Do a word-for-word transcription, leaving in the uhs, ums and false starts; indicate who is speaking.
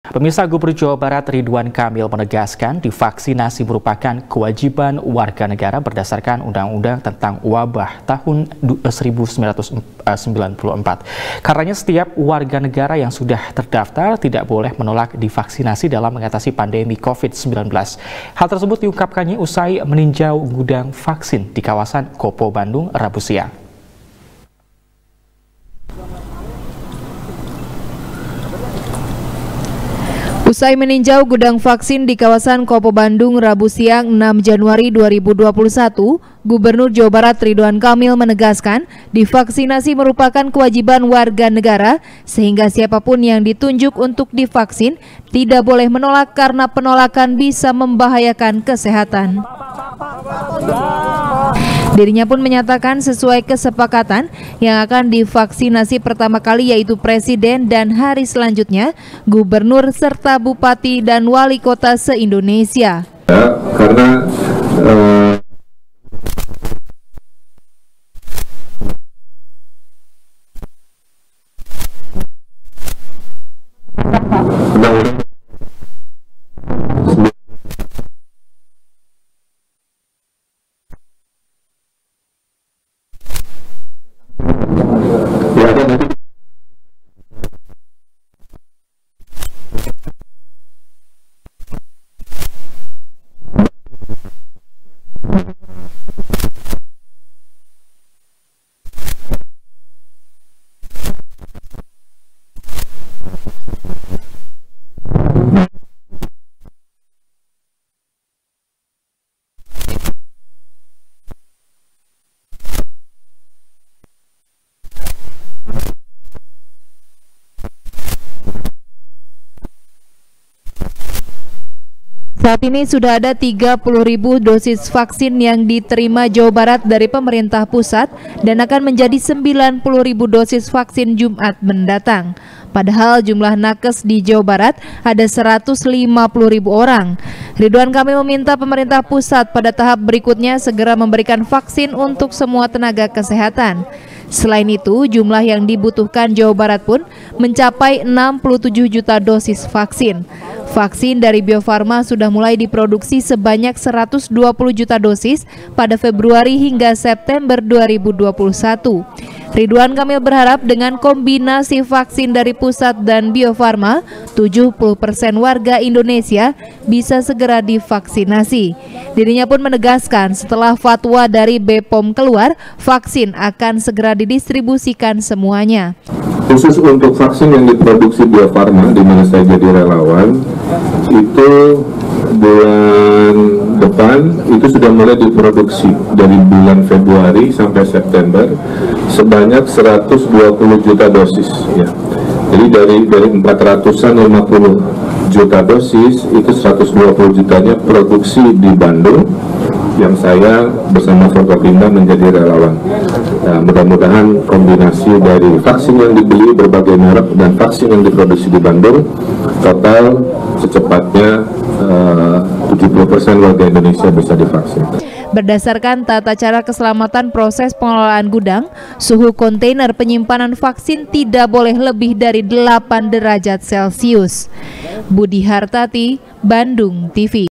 Speaker 1: Pemirsa, Gubernur Jawa Barat Ridwan Kamil menegaskan divaksinasi merupakan kewajiban warga negara berdasarkan Undang-Undang tentang Wabah tahun seribu sembilan ratus sembilan puluh empat. Karenanya setiap warga negara yang sudah terdaftar tidak boleh menolak divaksinasi dalam mengatasi pandemi COVID sembilan belas. Hal tersebut diungkapkannya usai meninjau gudang vaksin di kawasan Kopo, Bandung, Rabu siang.
Speaker 2: Usai meninjau gudang vaksin di kawasan Kopo, Bandung, Rabu siang enam Januari dua ribu dua puluh satu, Gubernur Jawa Barat Ridwan Kamil menegaskan divaksinasi merupakan kewajiban warga negara sehingga siapapun yang ditunjuk untuk divaksin tidak boleh menolak karena penolakan bisa membahayakan kesehatan. Dirinya pun menyatakan sesuai kesepakatan yang akan divaksinasi pertama kali yaitu Presiden dan hari selanjutnya Gubernur serta Bupati dan Wali Kota se-Indonesia.
Speaker 3: Ya, karena uh...
Speaker 2: Saat ini sudah ada tiga puluh ribu dosis vaksin yang diterima Jawa Barat dari pemerintah pusat dan akan menjadi sembilan puluh ribu dosis vaksin Jumat mendatang. Padahal jumlah nakes di Jawa Barat ada seratus lima puluh ribu orang. Ridwan Kamil meminta pemerintah pusat pada tahap berikutnya segera memberikan vaksin untuk semua tenaga kesehatan. Selain itu, jumlah yang dibutuhkan Jawa Barat pun mencapai enam puluh tujuh juta dosis vaksin. Vaksin dari Bio Farma sudah mulai diproduksi sebanyak seratus dua puluh juta dosis pada Februari hingga September dua ribu dua puluh satu. Ridwan Kamil berharap dengan kombinasi vaksin dari pusat dan Bio Farma, tujuh puluh persen warga Indonesia bisa segera divaksinasi. Dirinya pun menegaskan setelah fatwa dari B P O M keluar, vaksin akan segera didistribusikan semuanya.
Speaker 3: Khusus untuk vaksin yang diproduksi Bio Farma, di mana saya jadi relawan, itu bulan depan itu sudah mulai diproduksi dari bulan Februari sampai September sebanyak seratus dua puluh juta dosis ya. Jadi dari dari empat ratus lima puluh juta dosis itu seratus dua puluh jutanya produksi di Bandung yang saya bersama Forkopimda menjadi relawan. Nah, mudah-mudahan kombinasi dari vaksin yang dibeli berbagai merek dan vaksin yang diproduksi di Bandung total secepatnya uh, tujuh puluh persen warga Indonesia bisa divaksin.
Speaker 2: Berdasarkan tata cara keselamatan proses pengelolaan gudang, suhu kontainer penyimpanan vaksin tidak boleh lebih dari delapan derajat Celcius. Budi Hartati, Bandung T V.